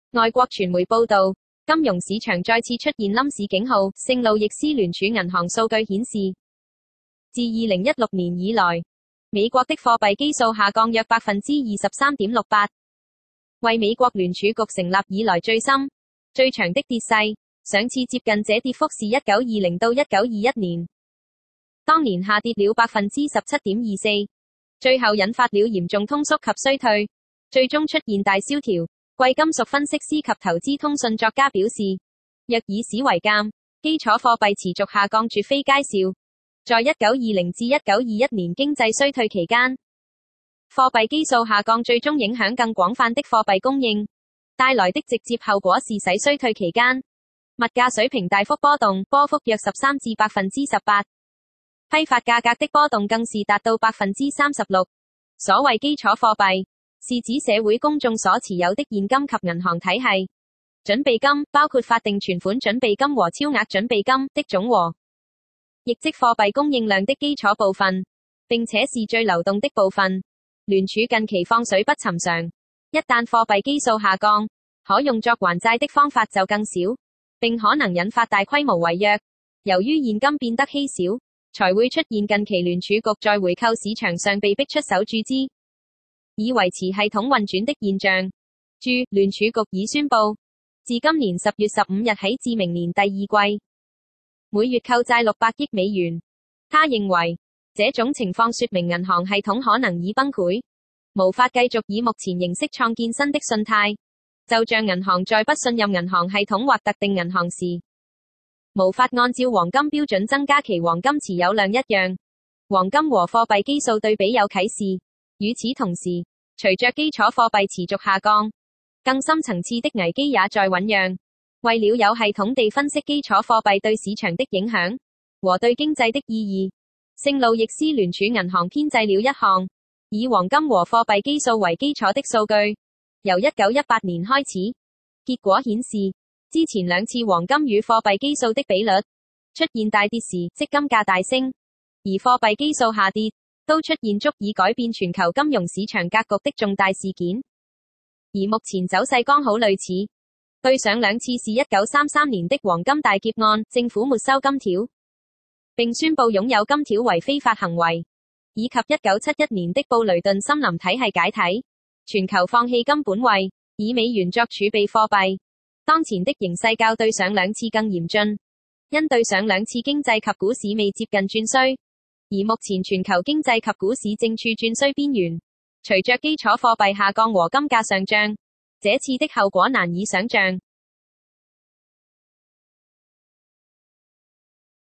外國傳媒報道，金融市場再次出現冧市警號。聖路易斯聯儲銀行數據顯示，自2016年以來，美國的貨幣基數下降約23.68%，為美國聯儲局成立以來最深、最長的跌勢。上次接近這跌幅是1920到1921年，當年下跌了17.24%，最後引發了嚴重通縮及衰退，最終出現大蕭條。貴金屬分析師及投資通訊作家表示，若以史為鑑，基礎貨幣持續下降絕非佳兆。在1920至1921年經濟衰退期間，貨幣基數下降最終影響更廣泛的貨幣供應，帶來的直接後果是使衰退期間物價水平大幅波動，波幅約13至18%，批發價格的波動更是達到36%。所謂基礎貨幣，是指社會公眾所持有的現金及銀行體系準備金，包括法定存款準備金和超額準備金的總和，亦即貨幣供應量的基礎部分，並且是最流動的部分。聯儲近期放水不尋常，一旦貨幣基數下降，可用作還債的方法就更少，並可能引發大規模違約。由於現金變得稀少，才會出現近期聯儲局在回購市場上被逼出手注資，以維持系統運轉的現象。注：聯儲局已宣布，自今年10月15日起至明年第二季，每月購債600億美元。他認為，這種情況說明銀行系統可能已崩潰，無法繼續以目前形式創建新的信貸，就像銀行在不信任銀行系統或特定銀行時，無法按照黃金標準增加其黃金持有量一樣。黃金和貨幣基數對比有啟示。與此同時，隨着基礎貨幣持續下降，更深層次的危機也在醞釀。為了有系統地分析基礎貨幣對市場的影響和對經濟的意義，聖路易斯聯儲銀行編製了一項以黃金和貨幣基數為基礎的數據，由1918年開始。結果顯示，之前兩次黃金與貨幣基數的比率出現大跌時，即金價大升，而貨幣基數下跌，都出現足以改變全球金融市場格局的重大事件。而目前走勢剛好類似，對上兩次是1933年的黃金大劫案，政府沒收金條，並宣布擁有金條為非法行為，以及1971年的布雷頓森林體系解體，全球放棄金本位，以美元作儲備貨幣。當前的形勢較對上兩次更嚴峻，因對上兩次經濟及股市未接近轉衰，而目前全球經濟及股市正處轉衰邊緣。隨着基礎貨幣下降和金價上漲，這次的後果難以想象。